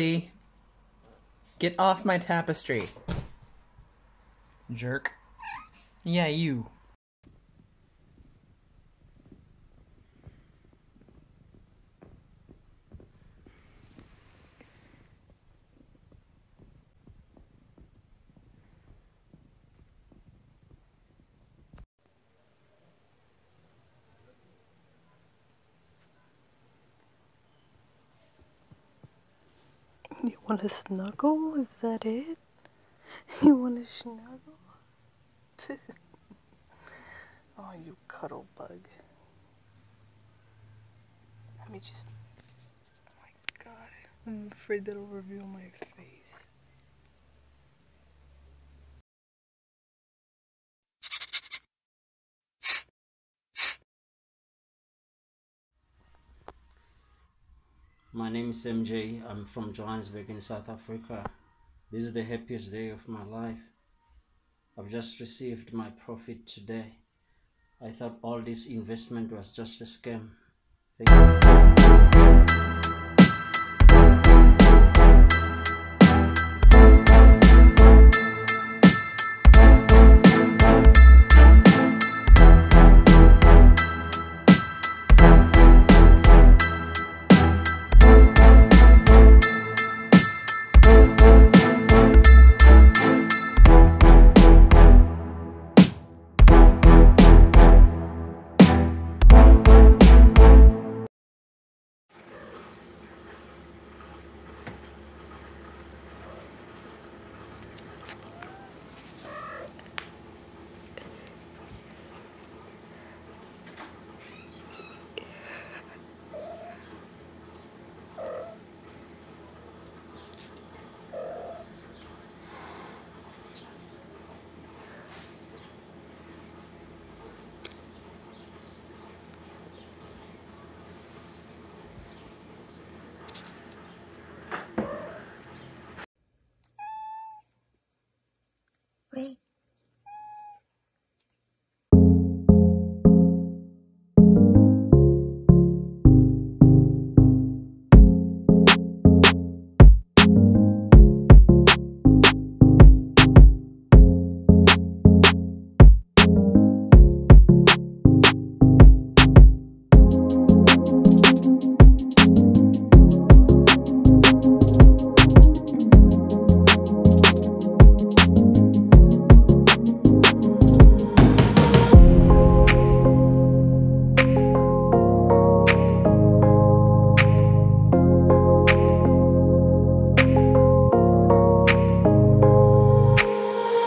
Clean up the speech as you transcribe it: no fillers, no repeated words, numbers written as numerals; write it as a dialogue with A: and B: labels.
A: Billy, get off my tapestry. Jerk. Yeah, you.
B: You want to snuggle? Is that it? You want to snuggle? Oh, you cuddle bug. Let me just... Oh my god. I'm afraid that'll reveal my face.
C: My name is MJ. I'm from Johannesburg in South Africa. This is the happiest day of my life. I've just received my profit today. I thought all this investment was just a scam. Thank you.